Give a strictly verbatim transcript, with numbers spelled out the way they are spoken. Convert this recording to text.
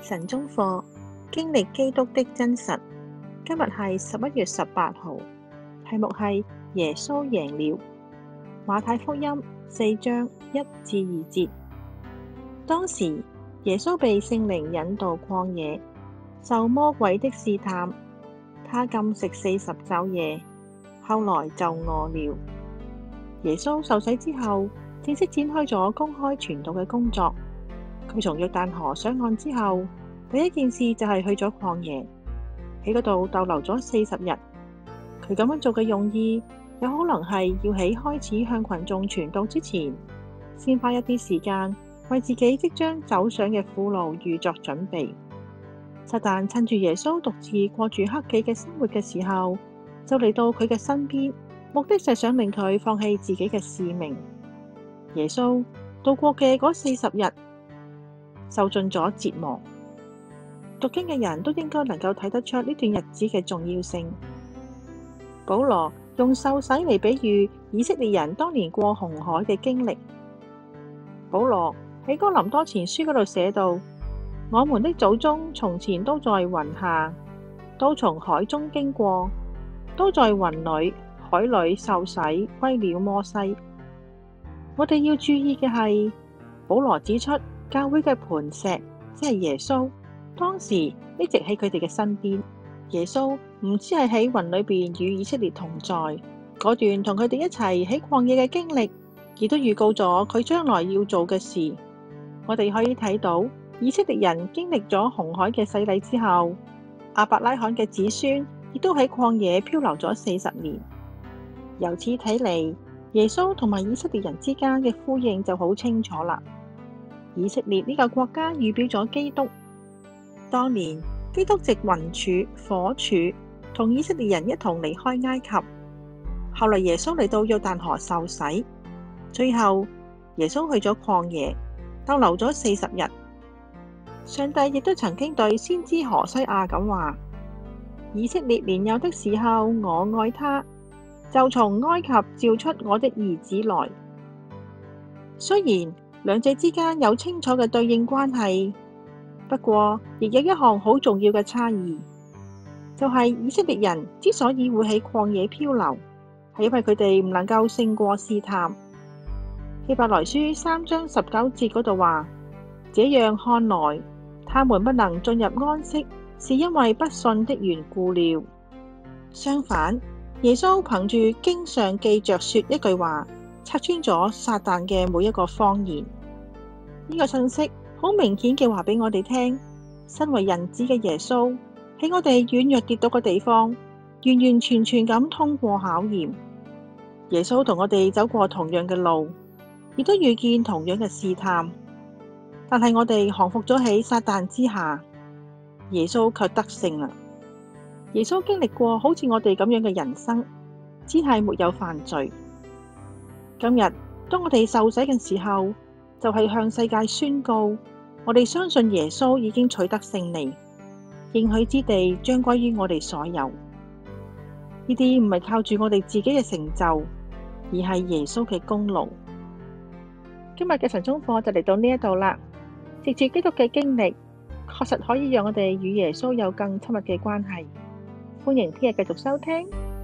神中課，經歷基督的真實。今日係十一月十八號，題目係耶穌贏了。馬太福音四章一至二節。當時耶穌被聖靈引導曠野，受魔鬼的試探，他禁食四十晝夜，後來就餓了。耶穌受洗之後，正式展開咗公開傳道嘅工作。佢從約旦河上岸之後，第一件事就係去咗曠野，喺嗰度逗留咗四十日。佢咁樣做嘅用意，有可能係要喺開始向群眾傳道之前，先花一啲時間為自己即將走上嘅苦路預作準備。撒旦趁住耶穌獨自過住克己嘅生活嘅時候，就嚟到佢嘅身邊，目的就係想令佢放棄自己嘅使命。耶穌度過嘅嗰四十日，受盡咗折磨。讀經嘅人都應該能夠睇得出呢段日子嘅重要性。保羅用受洗嚟比喻以色列人當年過紅海嘅經歷。保羅喺哥林多前書嗰度寫到：我們的祖宗從前都在雲下，都從海中經過，都在雲裏、海裏受洗歸了摩西。我哋要注意嘅係，保羅指出教會嘅磐石，即係耶穌，當時一直喺佢哋嘅身邊。耶穌唔只係喺雲裏邊與以色列同在，嗰段同佢哋一齊喺曠野嘅經歷，亦都預告咗佢將來要做嘅事。我哋可以睇到以色列人經歷咗紅海嘅洗禮之後，亞伯拉罕嘅子孫亦都喺曠野漂流咗四十年。由此睇嚟，耶穌同埋以色列人之間嘅呼應就好清楚啦。以色列呢個國家預表咗基督。當年基督藉雲柱、火柱同以色列人一同離開埃及，後來耶穌嚟到約旦河受洗，最後耶穌去咗曠野逗留咗四十日。上帝亦都曾經對先知何西阿咁話：以色列年幼的時候，我愛他，就從埃及召出我的兒子來。雖然兩者之間有清楚嘅對應關係，不過亦有一項好重要嘅差異，就係以色列人之所以會喺曠野漂流，係因為佢哋唔能夠勝過試探。希伯來書三章十九節嗰度話：這樣看來，他們不能進入安息，是因為不信的緣故了。相反，耶穌憑住經上記着說一句話，拆穿咗撒旦嘅每一個謊言。呢個信息好明顯嘅話俾我哋聽，身為人子嘅耶穌喺我哋軟弱跌倒嘅地方，完完全全咁通過考驗。耶穌同我哋走過同樣嘅路，亦都遇見同樣嘅試探，但係我哋降服咗喺撒旦之下，耶穌卻得勝啦。耶穌經歷過好似我哋咁樣嘅人生，只係沒有犯罪。今日當我哋受洗嘅時候，就係向世界宣告，我哋相信耶穌已經取得勝利，應許之地將歸於我哋所有。呢啲唔係靠住我哋自己嘅成就，而係耶穌嘅功勞。今日嘅晨鐘課就嚟到呢一度啦。藉住基督嘅經歷，確實可以讓我哋與耶穌有更親密嘅關係。歡迎聽日繼續收聽。